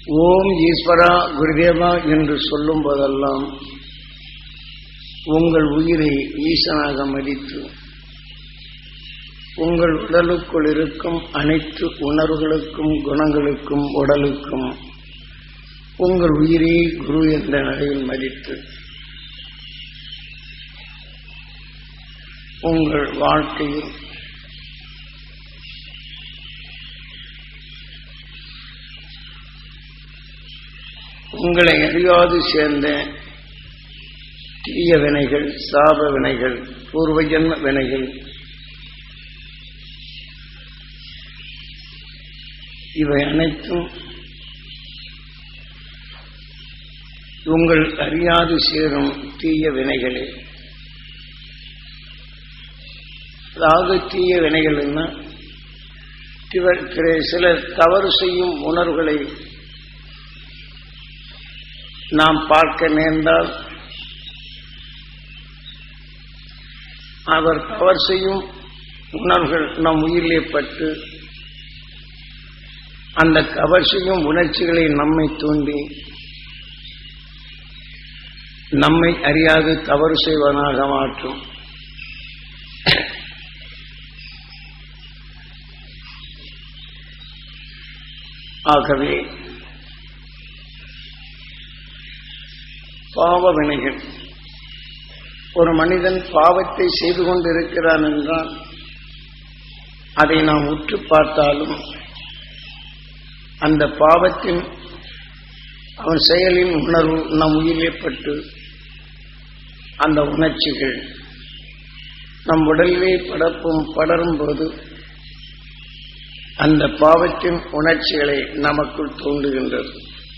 ஓம் ஈஸ்வரா குருதேவா என்று சொல்லும் போதெல்லாம் உங்கள் உயிரை ஈசனாக மதித்து உங்கள் உடலுக்குள் இருக்கும் அனைத்து உணர்வுகளுக்கும் குணங்களுக்கும் உடலுக்கும் உங்கள் உயிரை குரு என்ற நிலையில் மதித்து உங்கள் வாழ்க்கையில் உங்களை அறியாது சேர்ந்த தீய வினைகள், சாப வினைகள், பூர்வ ஜன்ம வினைகள் இவை அனைத்தும் உங்கள் அறியாது சேரும் தீய வினைகளே. அதாவது தீய வினைகள் என்ன? சில தவறு செய்யும் உணர்வுகளை நாம் பார்க்க நேர்ந்தால் அவர் தவறு செய்யும் உணர்வுகள் நம் உயிரிலே பட்டு அந்த தவறு செய்யும் உணர்ச்சிகளை நம்மை தூண்டி நம்மை அறியாது தவறு செய்வனாக மாற்றும். ஆகவே பாவ வினைகள், ஒரு மனிதன் பாவத்தை செய்து கொண்டிருக்கிறான் என்றால் அதை நாம் உற்று பார்த்தாலும் அந்த பாவத்தின் அவன் செயலின் உணர்வு நம் உயிரிலே பட்டு அந்த உணர்ச்சிகள் நம் உடலிலே படரும் போது அந்த பாவத்தின் உணர்ச்சிகளை நமக்குள் தூண்டுகின்றது.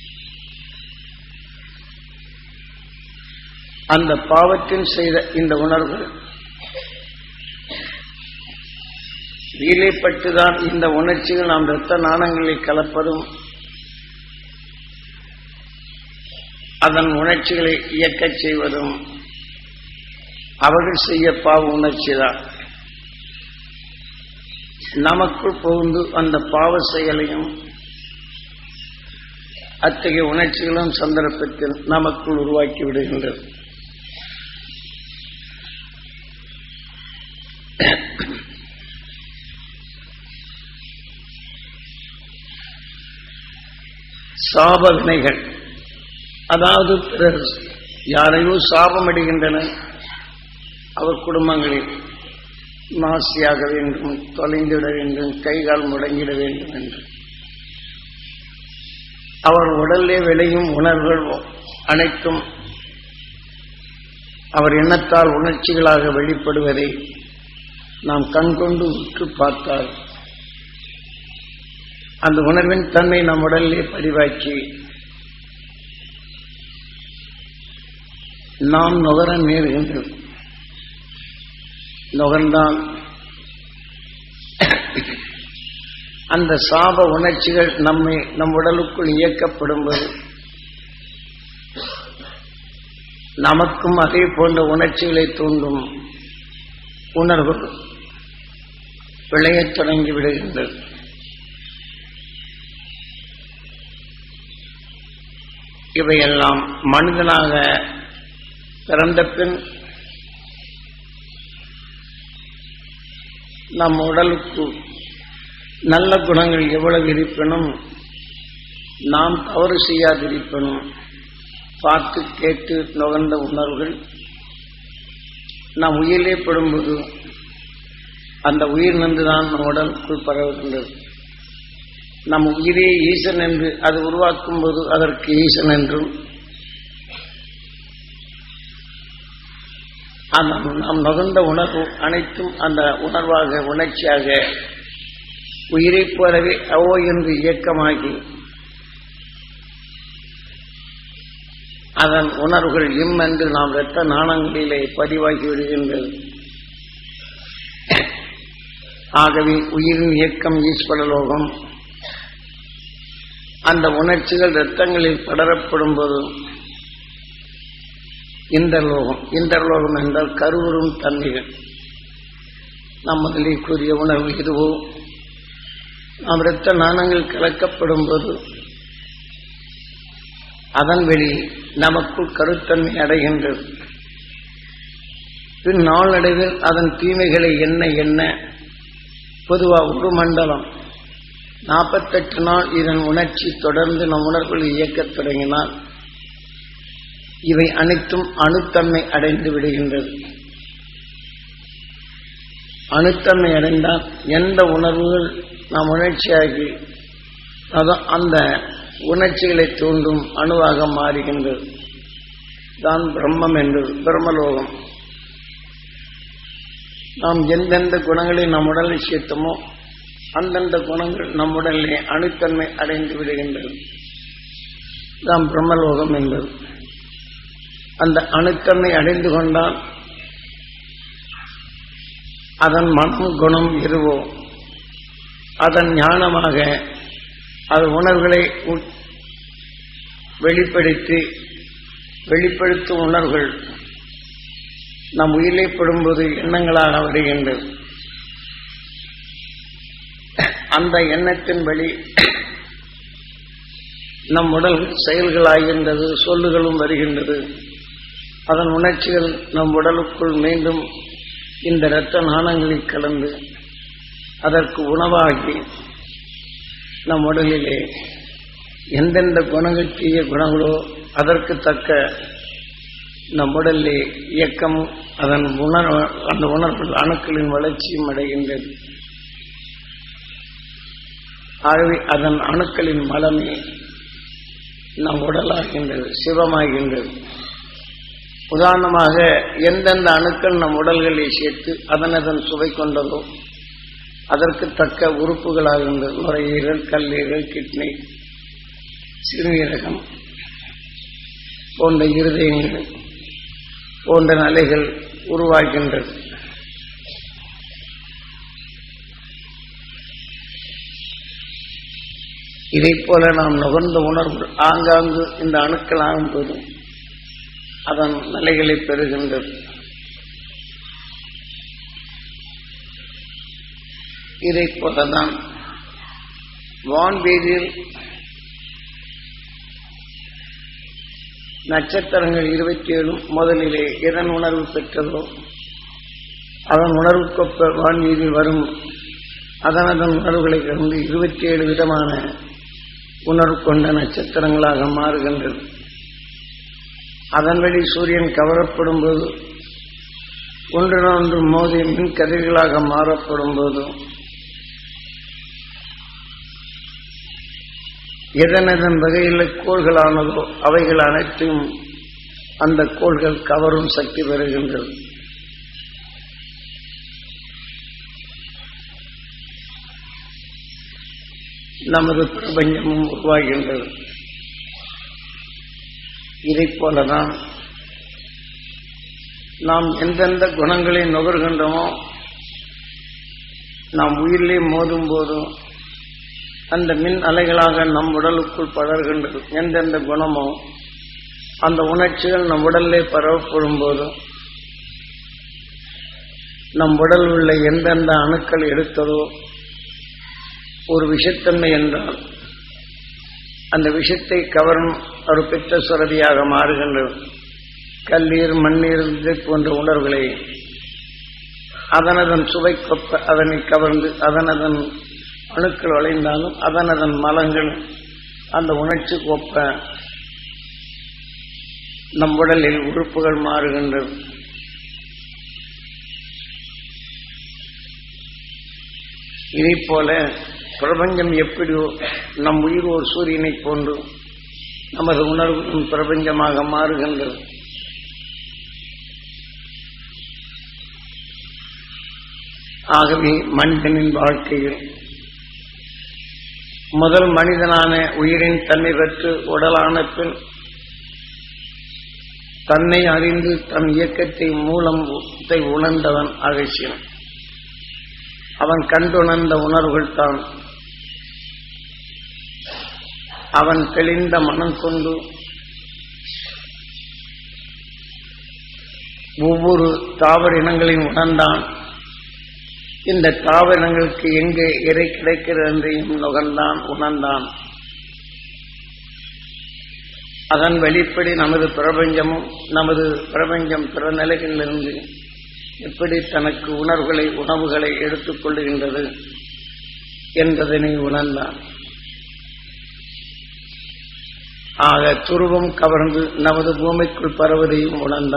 அந்த பாவத்தின் செய்த இந்த உணர்வு வீலைப்பட்டுதான் இந்த உணர்ச்சிகள் நாம் இரத்த நாணங்களில் கலப்பதும் அதன் உணர்ச்சிகளை இயக்கச் செய்வதும் அவர்கள் செய்ய பாவ உணர்ச்சிதான் நமக்குள் புகுந்து அந்த பாவ செயலையும் அத்தகைய உணர்ச்சிகளும் சந்தர்ப்பத்தில் நமக்குள் உருவாக்கி விடுகின்றது. சாப வினைகள், அதாவது பிறர் யாரையோ சாபமடைகின்றன, அவர் குடும்பங்களில் நாசியாக வேண்டும், தொலைந்திட வேண்டும், கைகால் முடங்கிட வேண்டும் என்று அவர் உடலிலே விளையும் உணர்வுகள் அனைத்தும் அவர் எண்ணத்தால் உணர்ச்சிகளாக வெளிப்படுவதை நாம் கண்கொண்டு உற்று பார்த்தால் அந்த உணர்வின் தன்மை நம் உடலிலே பதிவாக்கி நாம் நுகர நேருகின்றது. நுகர்ந்தால் அந்த சாப உணர்ச்சிகள் நம் உடலுக்குள் இயக்கப்படும்போது நமக்கும் அதே போன்ற உணர்ச்சிகளை தூண்டும் உணர்வு விளையத் தொடங்கி விடுகின்றது. இவையெல்லாம் மனிதனாக பிறந்த பின் நம் உடலுக்கு நல்ல குணங்கள் எவ்வளவு இருப்பினும் நாம் தவறு செய்யாதிருப்பினும் பார்த்து கேட்டு நுகர்ந்த உணர்வுகள் நாம் உயிரிலே படும்போது அந்த உயிர் நின்றுதான் நம் உடலுக்குள் பரவுகின்றது. நம் உயிரே ஈசன் என்று அது உருவாக்கும் போது அதற்கு ஈசன் என்றும் நாம் நுகர்ந்த உணர்வு அனைத்தும் அந்த உணர்வாக உணர்ச்சியாக உயிரை போலவே அவோ என்று இயக்கமாகி அதன் உணர்வுகள் என்று நாம் இரத்த நாணங்களிலே பதிவாகி விடுகின்றது. ஆகவே உயிரின் இயக்கம் ஈஸ்வரலோகம். அந்த உணர்ச்சிகள் இரத்தங்களில் படரப்படும் போது இந்தர்லோகம் என்றால் கருவுறும் தன்மைகள். நாம் முதலில் கூறிய உணர்வு இதுவோ நாம் இரத்த நாணங்கள் கலக்கப்படும் போது அதன் வெளி நமக்குள் கருத்தன்மை அடைகின்றது. பின் நாளடைவில் அதன் தீமைகளை என்ன பொதுவாக ஒரு மண்டலம் 48 நாள் இதன் உணர்ச்சி தொடர்ந்து நம் உணர்வுகளை இயக்கத் தொடங்கினால் இவை அனைத்தும் அணுத்தன்மை அடைந்து விடுகின்றது. அணுத்தன்மை அடைந்தால் எந்த உணர்வுகள் நாம் உணர்ச்சியாகி அந்த உணர்ச்சிகளை தூண்டும் அணுவாக மாறுகின்றது. தான் பிரம்மம் என்பது பிரம்மலோகம். நாம் எந்தெந்த குணங்களை நம் உடலில் சேர்த்தோமோ அந்தந்த குணங்கள் நம் உடலிலே அணுத்தன்மை அடைந்து விடுகின்றது. தான் பிரம்மலோகம் என்பது. அந்த அணுத்தன்மை அடைந்து கொண்டால் அதன் மனம் குணம் இருவோ அதன் ஞானமாக அது உணர்வுகளை வெளிப்படுத்தும் உணர்வுகள் நம் உயிரை படும்போது எண்ணங்களாக வருகின்றது. அந்த எண்ணத்தின் வழி நம் உடல் செயல்களாகின்றது, சொல்லுகளும் வருகின்றது. அதன் உணர்ச்சிகள் நம் உடலுக்குள் மீண்டும் இந்த இரத்த நாணங்களில் கலந்து அதற்கு உணவாகி நம் உடலிலே எந்தெந்த குணங்கள் தீய குணங்களோ அதற்கு தக்க நம் உடலிலே இயக்கம் அந்த உணர்வு அணுக்களின் வளர்ச்சியும் அடைகின்றது. ஆகவே அதன் அணுக்களின் மலமே நம் உடலாகின்றது, சிவமாகின்றது. உதாரணமாக எந்தெந்த அணுக்கள் நம் உடல்களை சேர்த்து அதன் சுவை கொண்டதோ அதற்கு தக்க உறுப்புகளாகின்றது. நுரையீரல், கல்லீரல், கிட்னி, சிறுநீரகம் போன்ற இருதயங்கள் போன்ற நிலைகள் உருவாகின்றது. இதை போல நாம் நுகர்ந்த உணர்வு ஆங்காங்கு இந்த அணுக்கள் ஆகும்போது அதன் நிலைகளை பெறுகின்றது. இதை போலதான் வான்வீதியில் நட்சத்திரங்கள் 27 முதலிலே எதன் உணர்வு பெற்றதோ அதன் உணர்வுக்கொப்ப வான்வீதியில் வரும் அதன் உணர்வுகளை கலந்து 27 விதமான உணர்வு கொண்ட நட்சத்திரங்களாக மாறுகின்றது. அதன் வழி சூரியன் கவரப்படும் போது ஒன்றொன்று மோதி மின் கதிர்களாக மாறப்படும் போது எதனதன் வகையில் கோள்களானதோ அவைகள் அனைத்தும் அந்த கோள்கள் கவரும் சக்தி பெறுகின்றது. நமது பிரபஞ்சமும் உருவாகின்றது. இதை போலதான் நாம் எந்தெந்த குணங்களை நுகர்கின்றோமோ நாம் உயிரிலே மோதும் போதும் அந்த மின் அலைகளாக நம் உடலுக்குள் படர்கின்றது. எந்தெந்த குணமோ அந்த உணர்ச்சிகள் நம் உடலிலே பரவப்படும் போதும் நம் உடல் உள்ள எந்தெந்த அணுக்கள் எடுத்ததோ ஒரு விஷத்தன்மை என்றால் அந்த விஷத்தை கவரும் ஒரு பித்த சுரதியாக மாறுகின்றது. கல்லீர், மண்ணீர் போன்ற உணர்வுகளை அதனதன் சுவைக்கொப்ப அதனை கவர்ந்து அதனதன் அணுக்கள் வளைந்தாலும் அதனதன் மலங்கள் அந்த உணர்ச்சிக்கு ஒப்ப நம் உடலில் உறுப்புகள் மாறுகின்றது. இதை போல பிரபஞ்சம் எப்படியோ நம் உயிர் ஒரு சூரியனை போன்று நமது உணர்வு பிரபஞ்சமாக மாறுகின்றது. ஆகவே மனிதனின் வாழ்க்கையில் முதல் மனிதனான உயிரின் தன்மை பெற்று உடலான பின் தன்னை அறிந்து தன் இயக்கத்தை மூலத்தை உணர்ந்தவன் அகசியன். அவன் கண்டுணர்ந்த உணர்வுகள் தான் அவன் தெளிந்த மனம் கொண்டு ஒவ்வொரு தாவர இனங்களையும் உணர்ந்தான். இந்த தாவர இனங்களுக்கு எங்கே இறை கிடைக்கிறது என்றையும் நுகர்ந்தான், உணர்ந்தான். அதன் வெளிப்படி நமது பிரபஞ்சமும் நமது பிரபஞ்சம் பிற நிலைகளிலிருந்து எப்படி தனக்கு உணவுகளை எடுத்துக் கொள்ளுகின்றது என்பதனை உணர்ந்தான். ஆக துருவம் கவர்ந்து நமது பூமிக்குள் பரவதையும்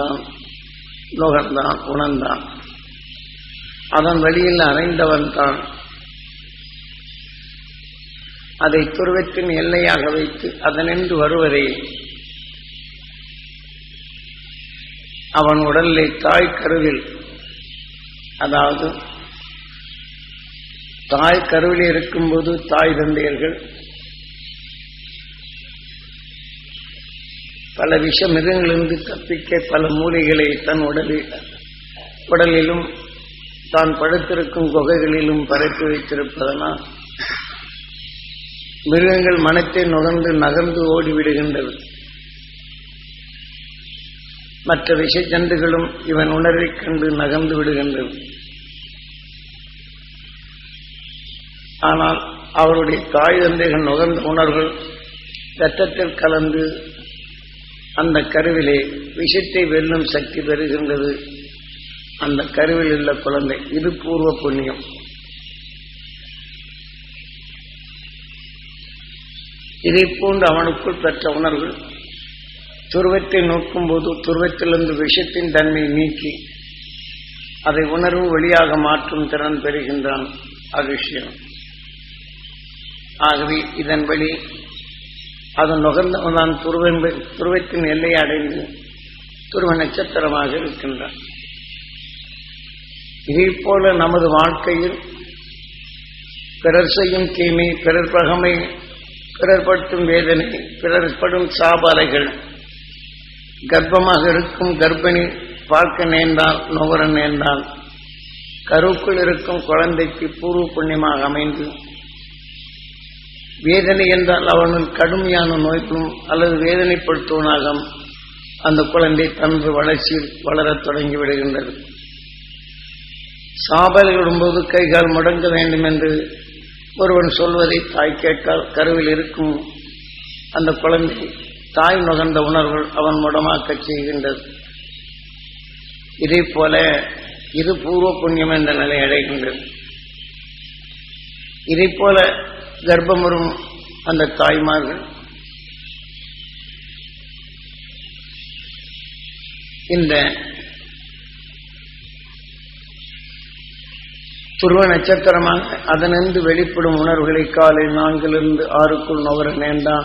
உணர்ந்தான். அதன் வழியில் அடைந்தவன் தான். அதை துருவத்தின் எல்லையாக வைத்து அதனின்று வருவதை அவன் உடலிலே தாய் கருவில், அதாவது தாய் கருவில் இருக்கும்போது தாய் தந்தையர்கள் பல விஷ மிருகங்களிலிருந்து தப்பிக்க பல மூலிகளை தன் உடலிலும் தான் படுத்திருக்கும் குகைகளிலும் பரப்பி வைத்திருப்பதனால் மிருகங்கள் மனத்தை நகர்ந்து ஓடிவிடுகின்றது. மற்ற விஷஜந்துகளும் இவன் உணர்வைக் கண்டு நகர்ந்து விடுகின்றது. ஆனால் அவருடைய தாய் தந்தைகள் நுகர்ந்த உணர்வுகள் இரத்தத்தில் கலந்து அந்த கருவிலே விஷத்தை வெல்லும் சக்தி பெறுகின்றது. அந்த கருவில் உள்ள குழந்தை. இது பூர்வ புண்ணியம். இதை போன்று அவனுக்குள் பெற்ற உணர்வுகள் துருவத்தை நோக்கும் போது துருவத்திலிருந்து விஷத்தின் தன்மை நீக்கி அதை உணர்வு வழியாக மாற்றும் திறன் பெறுகின்றான் அகிருஷ்யன். ஆகவே இதன் வழி அது நுகர்ந்தவன்தான் துருவத்தின் எல்லையை அடைந்து துருவ நட்சத்திரமாக இருக்கின்றான். இதே போல நமது வாழ்க்கையில் பிறர் செய்யும் தீமை, பிறர் பகமை, பிறர் படுத்தும் வேதனை, பிறர் படும் சாபாலைகள், கர்ப்பமாக இருக்கும் கர்ப்பிணி பார்க்க நேர்ந்தால் நுகர நேர்ந்தால் கருக்குள் இருக்கும் குழந்தைக்கு பூர்வ புண்ணியமாக அமைந்து வேதனை என்றால் அவனுள் கடுமையான நோய்க்கும் அல்லது வேதனைப்படுத்துவனாக அந்த குழந்தை தனது வளர்ச்சியில் வளரத் தொடங்கி விடுகின்றது. சாபல் விடும்போது கைகால் முடங்க வேண்டும் என்று ஒருவன் சொல்வதை தாய் கேட்டால் கருவில் இருக்கும் அந்த குழந்தை தாய் நுகர்ந்த உணர்வுகள் அவன் முடமாக்கச் செய்கின்றது. இதே போல இது பூர்வ புண்ணியம் என்ற நிலை அடைகின்றது. இதே போல கர்ப்பமுறும் அந்த தாய்மார்கள் இந்த துருவ நட்சத்திரமாக அதனின்று வெளிப்படும் உணர்வுகளை காலை 4 to 6 நுகர நேர்ந்தான்.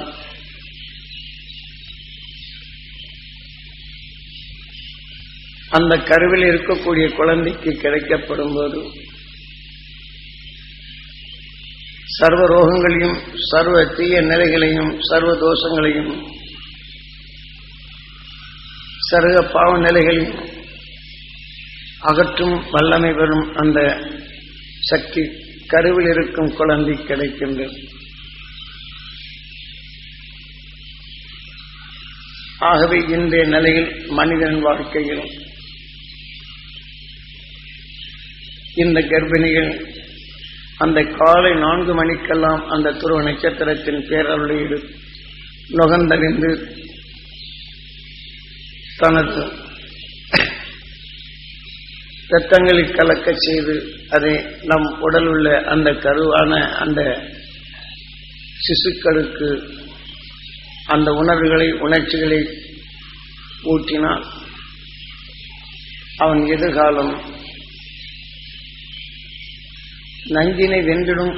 அந்த கருவில் இருக்கக்கூடிய குழந்தைக்கு கிடைக்கப்படும் போது சர்வ ரோகங்களையும் சர்வ தீய நிலைகளையும் சர்வ தோஷங்களையும் சர்வ பாவ நிலைகளையும் அகற்றும் வல்லமை பெறும் அந்த சக்தி கருவில் இருக்கும் குழந்தை கிடைக்கின்றது. ஆகவே இன்றைய நிலையில் மனிதன் வாழ்க்கையில் இந்த கர்ப்பிணிகள் அந்த காலை 4 மணிக்கெல்லாம் அந்த துருவ நட்சத்திரத்தின் பேரருளை நுகர்ந்தறிந்து தனது இரத்தங்களை கலக்க செய்து அதை நம் உடல் உள்ள அந்த கருவான அந்த சிசுக்களுக்கு அந்த உணர்வுகளை உணர்ச்சிகளை ஊற்றினால் அவன் எதிர்காலம் நஞ்சினை வென்றிடும்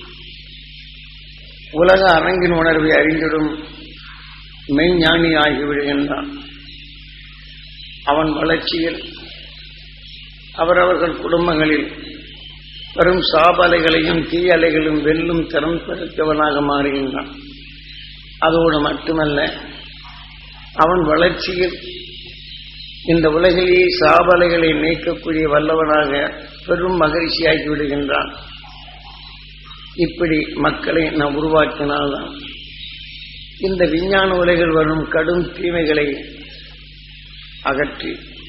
உலக அரங்கின் உணர்வை அறிந்திடும் மெய்ஞானி ஆகிவிடுகின்றான். அவன் வளர்ச்சியில் அவரவர்கள் குடும்பங்களில் வரும் சாபலைகளையும் தீயலைகளும் வெல்லும் திறம் பெருத்தவனாக மாறுகின்றான். அதோடு மட்டுமல்ல, அவன் வளர்ச்சியில் இந்த உலகிலேயே சாபலைகளை நீக்கக்கூடிய வல்லவனாக பெரும் மகிழ்ச்சியாகி விடுகின்றான். இப்படி மக்களை நாம் உருவாக்கினால்தான் இந்த விஞ்ஞான உலகில் வரும் கடும் தீமைகளை அகற்றி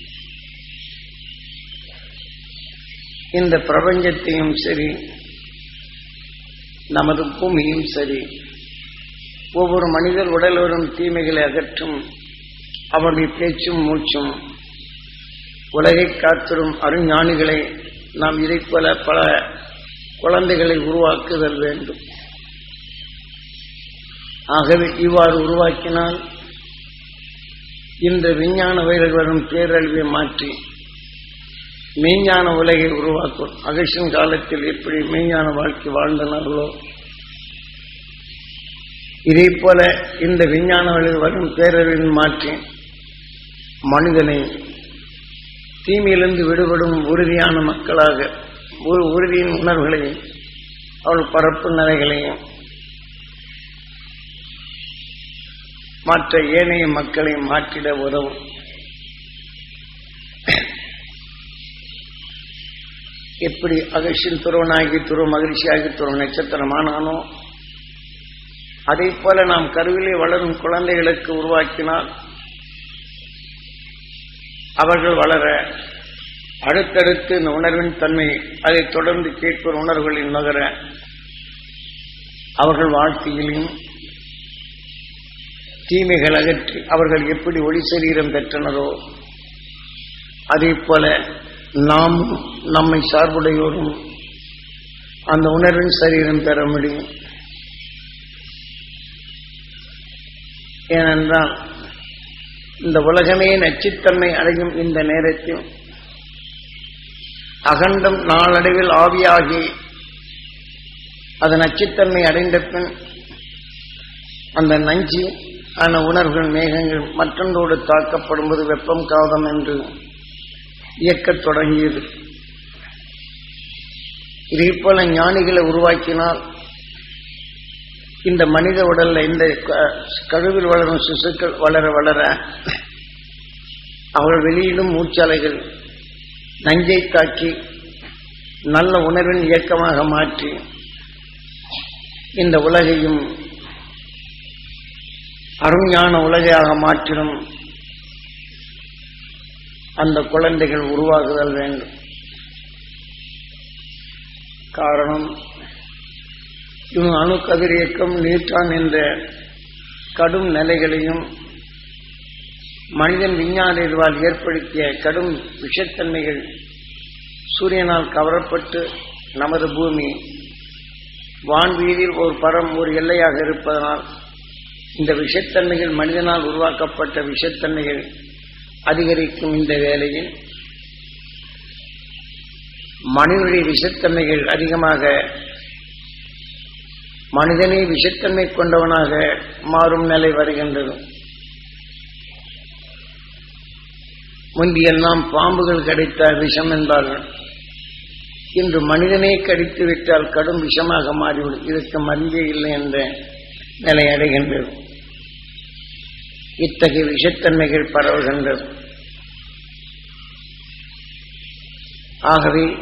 இந்த பிரபஞ்சத்தையும் சரி நமது பூமியும் சரி ஒவ்வொரு மனிதர் உடல் வரும் தீமைகளை அகற்றும் அவருடைய பேச்சும் மூச்சும் உலகை காத்திடும் அருஞானிகளை நாம் இதைப் போல பல குழந்தைகளை உருவாக்குதல் வேண்டும். ஆகவே இவ்வாறு உருவாக்கினால் இந்த விஞ்ஞான வயதில் வரும் பேரழிவை மாற்றி மெய்ஞான உலகை உருவாக்கும். அகசியன் காலத்தில் எப்படி மெய்ஞான வாழ்க்கை வாழ்ந்தனர்களோ இதே போல இந்த விஞ்ஞான வயதில் வரும் பேரழிவை மாற்றி மனிதனை தீமையிலிருந்து விடுபடும் உறுதியான மக்களாக உறுதியின் உணர்வுகளையும் அவள் பரப்பு நிலைகளையும் மற்ற ஏனைய மக்களை மாற்றிட உதவும். எப்படி அகசியன் துருவனாகி துருவ மகிழ்ச்சியாகி துருவ நட்சத்திரமானானோ அதே போல நாம் கருவிலே வளரும் குழந்தைகளுக்கு உருவாக்கினால் அவர்கள் வளர அடுத்தடுத்து இந்த உணர்வின் தன்மை அதை தொடர்ந்து கேட்கிற உணர்வுகளின் நகர அவர்கள் வாழ்க்கையிலும் தீமைகள் அகற்றி அவர்கள் எப்படி ஒளி சரீரம் பெற்றனரோ அதே போல நாம் நம்மை சார்புடையோரும் அந்த உணர்வின் சரீரம் பெற முடியும். ஏனென்றால் இந்த உலகமே நச்சுத்தன்மை அடையும் இந்த நேரத்தில் அகண்டம் நாளடைவில் ஆவியாகி அது நச்சுத்தன்மை அடைந்த பின் அந்த நஞ்சு ஆன உணர்வுகள் மேகங்கள் மற்றொன்றோடு தாக்கப்படும்போது வெப்பம் காதம் என்று இயக்கத் தொடங்கியது. இதே போல ஞானிகளை உருவாக்கினால் இந்த மனித உடல்ல இந்த கழுவில் வளரும் சிசுக்கள் வளர வளர அவர்கள் வெளியிடும் மூச்சாலைகள் நஞ்சை தாக்கி நல்ல உணர்வின் இயக்கமாக மாற்றி இந்த உலகையும் அருஞான உலகையாக மாற்றிடும் அந்த குழந்தைகள் உருவாகுதல் வேண்டும். காரணம் அணு கதிரியக்கம் நியூட்ரான் என்ற கடும் நிலைகளையும் மனிதன் விஞ்ஞானிகளால் ஏற்படுத்திய கடும் விஷத்தன்மைகள் சூரியனால் கவரப்பட்டு நமது பூமி வான்வீதியில் ஒரு எல்லையாக இருப்பதனால் இந்த விஷத்தன்மைகள் மனிதனால் உருவாக்கப்பட்ட விஷத்தன்மைகள் அதிகரிக்கும். இந்த வேளையில் மனிதனுடைய விஷத்தன்மைகள் அதிகமாக மனிதனை விஷத்தன்மை கொண்டவனாக மாறும் நிலை வருகின்றது. முந்தியெல்லாம் பாம்புகள் கடித்தால் விஷம் என்பார்கள். இன்று மனிதனை கடித்து விட்டால் கடும் விஷமாக மாறிவிடும். இதற்கு மருந்தே இல்லை என்ற நிலை அடைகின்றது. இத்தகைய விஷத்தன்மைகள் பரவுகின்றது. ஆகவே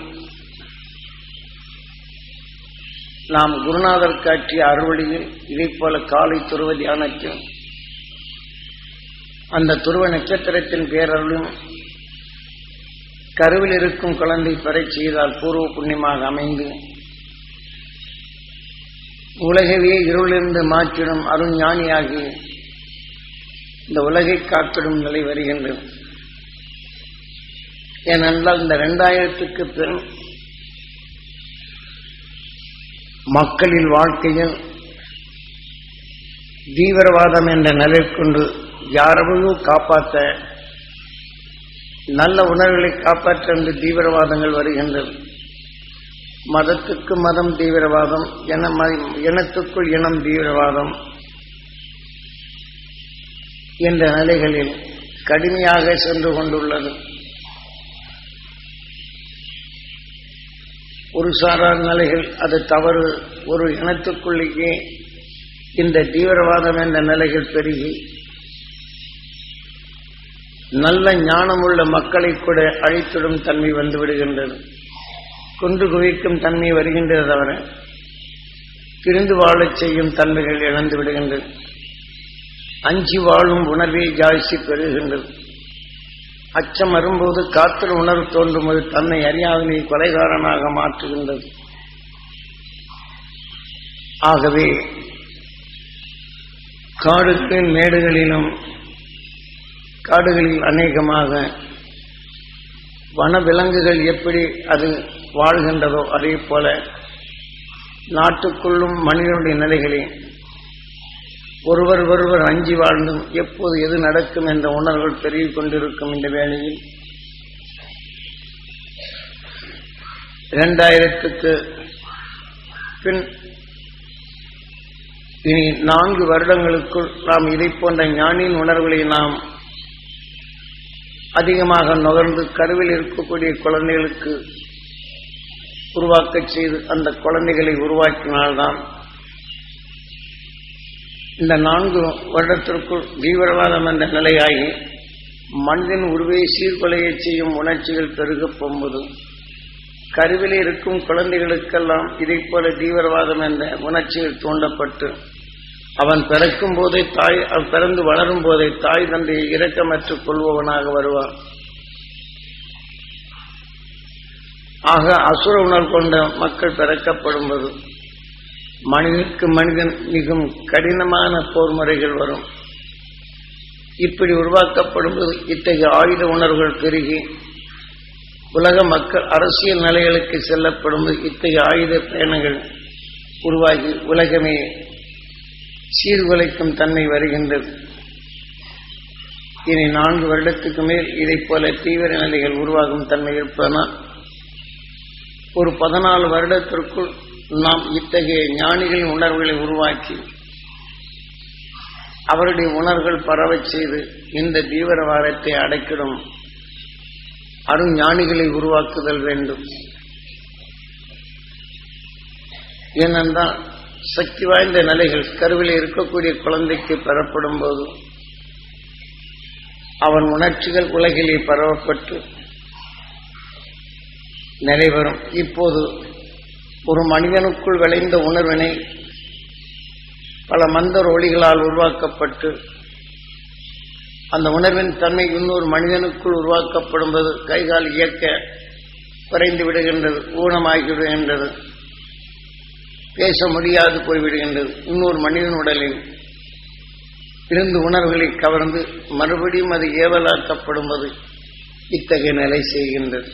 நாம் குருநாதர் காட்டிய அறுவழியில் இதைப் போல காலை துருவ தியானத்தில் அந்த துருவ நட்சத்திரத்தின் பேரருளும் கருவில் இருக்கும் குழந்தை பெறச் செய்தால் பூர்வ புண்ணியமாக அமைந்து உலகவே இருளிலிருந்து மாற்றிடும் அருஞானியாகி இந்த உலகை காத்திடும் நிலை வருகின்றது. ஏனென்றால் இந்த 2000க்கு பின் மக்களின் வாழ்க்கையில் தீவிரவாதம் என்ற நிலை கொண்டு யாரையும் காப்பாற்ற நல்ல உணர்வுகளை காப்பாற்ற என்று தீவிரவாதங்கள் வருகின்றது. மதத்துக்கு மதம் தீவிரவாதம், இனத்துக்குள் இனம் தீவிரவாதம் என்ற நிலைகளில் கடுமையாக சென்று கொண்டுள்ளது. ஒரு சாரார் நிலைகள் அது தவறு. ஒரு இனத்துக்குள்ளேயே இந்த தீவிரவாதம் என்ற நிலைகள் பெருகி நல்ல ஞானமுள்ள மக்களை கூட அழித்திடும் தன்மை வந்து விடுகின்றது. கொன்று குவிக்கும் தன்மை வருகின்றது தவிர பிரிந்து வாழச் செய்யும் தன்மைகள் இழந்து விடுகின்றது. அஞ்சி வாழும் உணர்வை ஜாஸ்தி பெறுகின்றது. அச்சம் வரும்போது காத்திர உணர்வு தோன்றும்போது தன்னை அறியாதனை கொலைகாரனாக மாற்றுகின்றது. ஆகவே காடுகளின் மேடுகளிலும் காடுகளில் அநேகமாக வனவிலங்குகள் எப்படி அது வாழ்கின்றதோ அதே போல நாட்டுக்குள்ளும் மனிதனுடைய நிலைகளே ஒருவர் அஞ்சி வாழ்ந்தும் எப்போது எது நடக்கும் என்ற உணர்வுகள் பெருகிக் கொண்டிருக்கும் இந்த வேளையில் 2000க்கு பின் இனி 4 வருடங்களுக்குள் நாம் இதை போன்ற ஞானியின் உணர்வுகளை நாம் அதிகமாக நுகர்ந்து கருவில் இருக்கக்கூடிய குழந்தைகளுக்கு உருவாக்கச் செய்து அந்த குழந்தைகளை உருவாக்கினால்தான் இந்த 4 வருடத்திற்குள் தீவிரவாதம் என்ற நிலையாகி மனிதன் உருவை சீர்குலைய செய்யும் உணர்ச்சிகள் பெருகப் போகும்போது கருவிலே இருக்கும் குழந்தைகளுக்கெல்லாம் இதை போல தீவிரவாதம் என்ற உணர்ச்சிகள் தூண்டப்பட்டு அவன் பிறக்கும் போதே பிறந்து வளரும் போதே தாய் தந்தையை இரக்கமற்றுக் கொள்பவனாக வருவான். ஆக அசுர உணர்வு கொண்ட மக்கள் பிறக்கப்படும்போது மனிதனுக்கு மனிதன் மிகவும் கடினமான போர் முறைகள் வரும். இப்படி உருவாக்கப்படும்போது இத்தகைய ஆயுத உணர்வுகள் பெருகி உலக மக்கள் அரசியல் நிலைகளுக்கு செல்லப்படும்போது இத்தகைய ஆயுத பயணங்கள் உருவாகி உலகமே சீர்குலைக்கும் தன்மை வருகின்றது. இனி 4 வருடத்துக்கு மேல் இதை போல தீவிர நிலைகள் உருவாகும் தன்மை இருப்பதனால் ஒரு 14 வருடத்திற்குள் நாம் இத்தகைய ஞானிகளின் உணர்வுகளை உருவாக்கி அவருடைய உணர்வுகள் பரவச் செய்து இந்த தீவிரவாதத்தை அடைக்கிடும் அருஞானிகளை உருவாக்குதல் வேண்டும். ஏனென்றால் சக்தி வாய்ந்த நிலைகள் கருவில் இருக்கக்கூடிய குழந்தைக்கு பெறப்படும் போது அவன் உணர்ச்சிகள் உலகிலே பரவப்பட்டு நிறைவேறும். இப்போது ஒரு மனிதனுக்குள் விளைந்த உணர்வினை பல மந்திர ஒளிகளால் உருவாக்கப்பட்டு அந்த உணர்வின் தன்மை இன்னொரு மனிதனுக்குள் உருவாக்கப்படும்போது கைகால் இயக்க குறைந்து விடுகின்றது, ஊனமாகிவிடுகின்றது, பேச முடியாது போய்விடுகின்றது. இன்னொரு மனிதன் உடலில் இருந்து உணர்வுகளை கவர்ந்து மறுபடியும் அது ஏவலாக்கப்படும்போது இத்தகைய நிலை செய்கின்றது.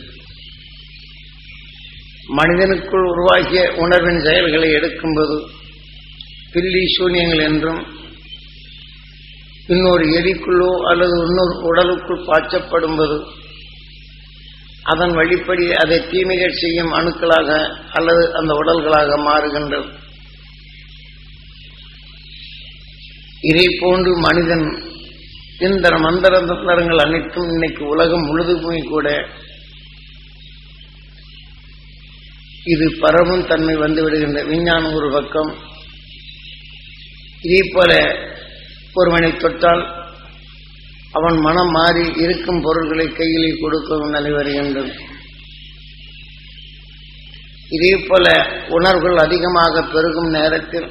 மனிதனுக்குள் உருவாக்கிய உணர்வின் செயல்களை எடுக்கும்போது பில்லி சூன்யங்கள் என்றும் இன்னொரு எலிக்குள்ளோ அல்லது இன்னொரு உடலுக்குள் பாய்ச்சப்படும்போது அதன் வழிப்படி அதை தீமைகள் செய்யும் அணுக்களாக அல்லது அந்த உடல்களாக மாறுகின்றது. இதை போன்று மனிதன் இந்த மந்திர தந்திரங்கள் அனைத்தும் இன்னைக்கு உலகம் முழுதுமே கூட இது பரவும் தன்மை வந்து விடுகின்ற விஞ்ஞானம் ஒரு பக்கம். இதே போல ஒருவனை தொட்டால் அவன் மனம் மாறி இருக்கும் பொருள்களை கையிலே கொடுக்கும் நிலை வருகின்றது. இதே போல உணர்வுகள் அதிகமாக பெருகும் நேரத்தில்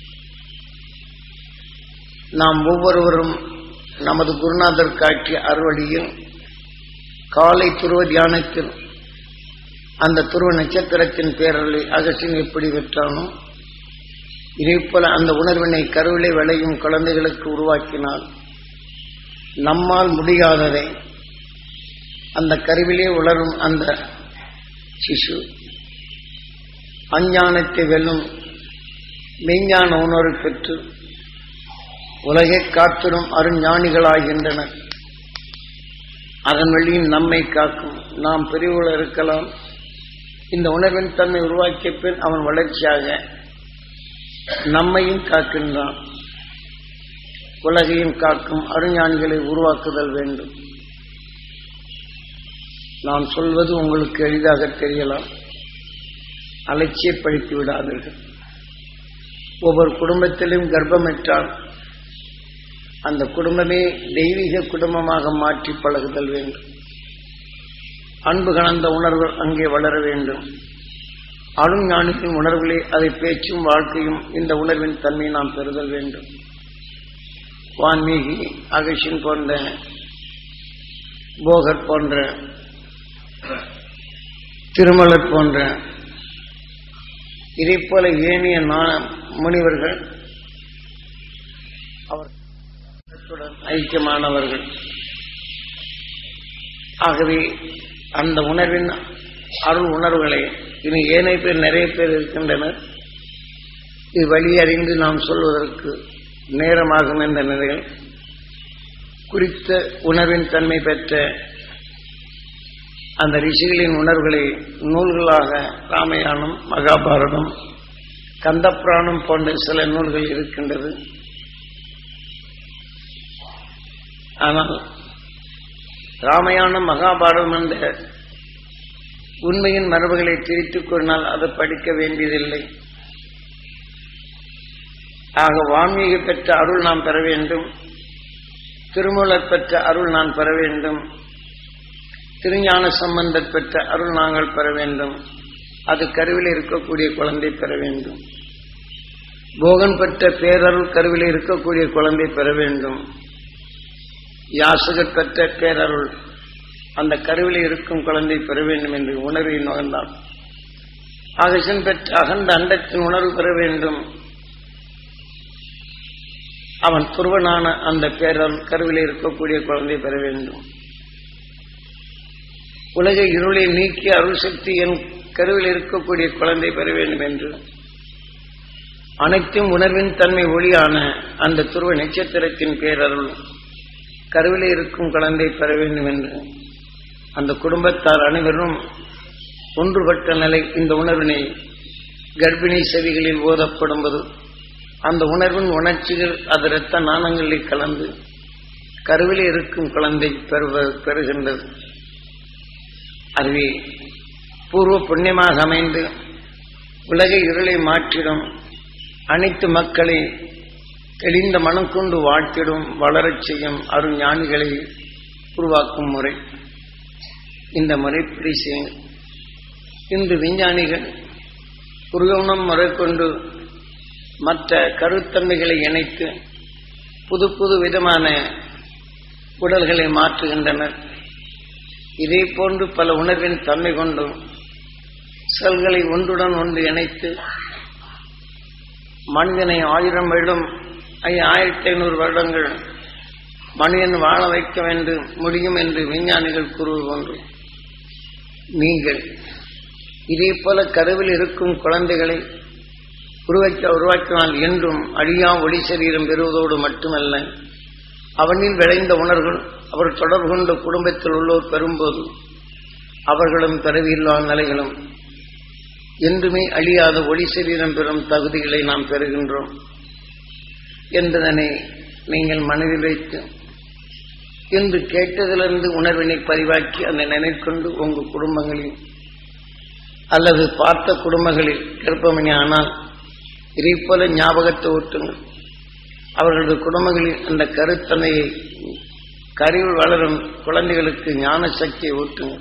நாம் ஒவ்வொருவரும் நமது குருநாதர் காட்டிய அறுவடியில் காலை துருவ தியானத்தில் அந்த துருவ நட்சத்திரத்தின் பேரலை அகசின் எப்படி பெற்றானோ இதே போல அந்த உணர்வினை கருவிலை விளையும் குழந்தைகளுக்கு உருவாக்கினால் நம்மால் முடியாததை அந்த கருவிலே உலரும் அந்த சிசு அஞ்ஞானத்தை வெல்லும் மெய்ஞான உணர்வு பெற்று உலகை காத்திடும் அருஞானிகளாகின்றனர். அதன் வழியில் நம்மை காக்கும். நாம் பெரியவர்கள் இருக்கலாம். இந்த உணர்வின் தன்மை உருவாக்கிய பின் அவன் வளர்ச்சியாக நம்மையும் காக்கின்றான். உலகையும் காக்கும் அருஞானிகளை உருவாக்குதல் வேண்டும். நான் சொல்வது உங்களுக்கு எளிதாக தெரியலாம். அலட்சியப்படுத்தி விடாதீர்கள். ஒவ்வொரு குடும்பத்திலும் கர்ப்பமிட்டால் அந்த குடும்பமே தெய்வீக குடும்பமாக மாற்றி பழகுதல் வேண்டும். அன்பு கலந்த உணர்வு அங்கே வளர வேண்டும். அருஞானியின் உணர்வுகளே அதை பேச்சும் வாழ்க்கையும் இந்த உணர்வின் தன்மையை நாம் பெறுதல் வேண்டும். வான்மீகி அகசின் போன்ற போகர் போன்ற திருமலர் போன்ற இதை போல ஏனைய முனிவர்கள் அவர் ஐக்கியமானவர்கள். ஆகவே அந்த உணர்வின் அருள் உணர்வுகளை இனி ஏனைய பேர் நிறைய பேர் இருக்கின்றனர். இது வழியறிந்து நாம் சொல்வதற்கு நேரமாகும் என்ற நிலையில் குறித்த உணர்வின் தன்மை பெற்ற அந்த ரிஷிகளின் உணர்வுகளை நூல்களாக ராமாயணம், மகாபாரதம், கந்தபுராணம் போன்ற சில நூல்கள் இருக்கின்றது. ஆனால் ராமாயணம், மகாபாரதம் என்ற உண்மையின் மரபுகளை திரித்துக் கூறினால் அதை படிக்க வேண்டியதில்லை. ஆக வான்மீக பெற்ற அருள் நாம் பெற வேண்டும், திருமூலர் பெற்ற அருள் நான் பெற வேண்டும், திருஞான சம்பந்தர் பெற்ற அருள் நாங்கள் பெற வேண்டும். அது கருவில் இருக்கக்கூடிய குழந்தை பெற வேண்டும். போகன் பெற்ற பேரருள் கருவில் இருக்கக்கூடிய குழந்தை பெற வேண்டும். யாசகர் பெற்ற பேரருள் அந்த கருவில் இருக்கும் குழந்தை பெற வேண்டும் என்று உணர்வை நுகர்ந்தான். அகசன் பெற்ற அகண்ட அண்டத்தின் உணர்வு பெற வேண்டும். அவன் துருவனான அந்த பேரருள் கருவில் இருக்கக்கூடிய குழந்தை பெற வேண்டும். உலக இருளை நீக்கி அருள் சக்தி என் கருவில் இருக்கக்கூடிய குழந்தை பெற வேண்டும் என்று அனைத்தும் உணர்வின் தன்மை ஒளியான அந்த துருவ நட்சத்திரத்தின் பேரருள் கருவிலே இருக்கும் குழந்தை பெற வேண்டும் என்று அந்த குடும்பத்தார் அனைவரும் ஒன்றுபட்ட நிலை இந்த உணர்வினை கர்ப்பிணி செவிகளில் ஓதப்படும்போது அந்த உணர்வின் உணர்ச்சிகள் அது இரத்த நாணங்களில் கலந்து கருவிலே இருக்கும் குழந்தை பெறுகின்றது. அதுவே பூர்வ புண்ணியமாக அமைந்து உலக இருளை மாற்றிடும், அனைத்து மக்களை தெளிந்த மனம் கொண்டு வாழ்த்திடும், வளரச் செய்யும் அருள் ஞானிகளை உருவாக்கும் முறை. இந்த முறைப்படி செய்யும் இன்று விஞ்ஞானிகள் புருவனம் முறை கொண்டு மற்ற கருத்தன்மைகளை இணைத்து புது புது விதமான உடல்களை மாற்றுகின்றனர். இதே போன்று பல உணர்வின் தன்மை கொண்டு செல்களை ஒன்றுடன் ஒன்று இணைத்து மனிதனை 1000 வருடம் 1500 வருடங்கள் மனிதன் வாழ வைக்க வேண்டும் முடியும் என்று விஞ்ஞானிகள் கூறுவது ஒன்று. நீங்கள் இதே போல கருவில் இருக்கும் குழந்தைகளை உருவாக்கினால் என்றும் அழியா ஒளி சரீரம் பெறுவதோடு மட்டுமல்ல, அவனில் விளைந்த உணர்வுகள் அவர் தொடர்பு கொண்ட குடும்பத்தில் உள்ளோர் பெறும்போது அவர்களும் பிறவியில்லா நிலைகளும் என்றுமே அழியாத ஒளி சரீரம் பெறும் தகுதிகளை நாம் பெறுகின்றோம் என்பதனை நீங்கள் மனதில் வைத்து இன்று கேட்டதிலிருந்து உணர்வினை பதிவாக்கி அந்த நினைக்கொண்டு உங்கள் குடும்பங்களில் அல்லது பார்த்த குடும்பங்களில் கர்ப்பமணி ஆனால் இதை போல ஞாபகத்தை ஊட்டுங்கள். அவர்களது குடும்பங்களில் அந்த கருத்தன்மையை கருவில் வளரும் குழந்தைகளுக்கு ஞான சக்தியை ஊட்டுங்கள்.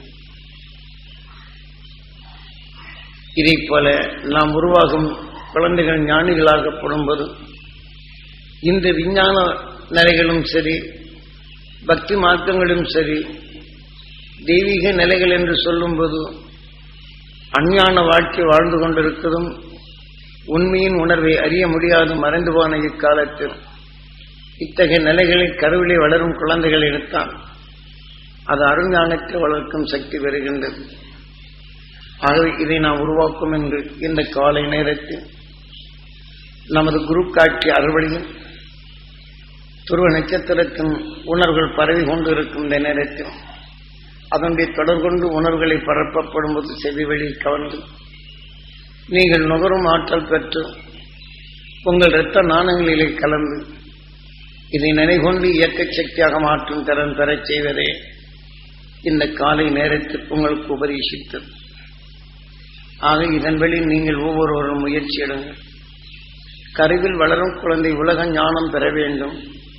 இதை போல நாம் உருவாகும் குழந்தைகள் ஞானிகளாகப்படும்போது இந்த விஞ்ஞான நிலைகளும் சரி, பக்தி மார்க்கங்களும் சரி, தெய்வீக நிலைகள் என்று சொல்லும்போது அஞ்ஞான வாழ்க்கை வாழ்ந்து கொண்டிருக்கிறதும் உண்மையின் உணர்வை அறிய முடியாது மறைந்து போன இக்காலத்தில் இத்தகைய நிலைகளில் கருவிலே வளரும் குழந்தைகள் எடுத்தான் அது அருஞானத்தை வளர்க்கும் சக்தி பெறுகின்றது. ஆகவே இதை நாம் உருவாக்கும் என்று இந்த காலை நேரத்தில் நமது குரு காட்சி அறுவடையில் துருவ நட்சத்திரத்தின் உணர்வுகள் பரவி கொண்டு இருக்கும் இந்த நேரத்தில் அதனுடைய தொடர்கொண்டு உணர்வுகளை பரப்பப்படும்போது செவி வழி கவர்ந்து நீங்கள் நுகரும் ஆற்றல் பெற்று உங்கள் இரத்த நாணங்களிலே கலந்து இதை நினைகொண்டு இயக்க சக்தியாக மாற்றும் திறன் பெறச் செய்வதே இந்த காலை நேரத்தில் உங்களுக்கு உபதேசித்தது. ஆக இதன் வழி நீங்கள் ஒவ்வொருவரும் முயற்சி எடுங்கள். கருவில் வளரும் குழந்தை உலக ஞானம் பெற வேண்டும்,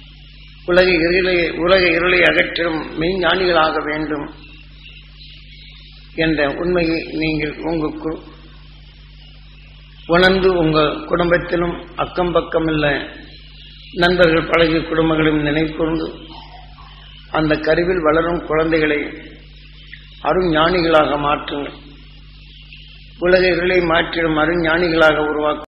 உலக இருளை அகற்றும் மெய்ஞானிகளாக வேண்டும் என்ற உண்மையை நீங்கள் உங்களுக்கு உணர்ந்து உங்கள் குடும்பத்திலும் அக்கம் பக்கம் உள்ள நண்பர்கள் பழகிய குடும்பங்களும் நினைக்கொண்டு அந்த கருவில் வளரும் குழந்தைகளை அருஞானிகளாக மாற்றுங்கள். உலக இருளை மாற்றிடும் அருஞானிகளாக உருவாக்கும்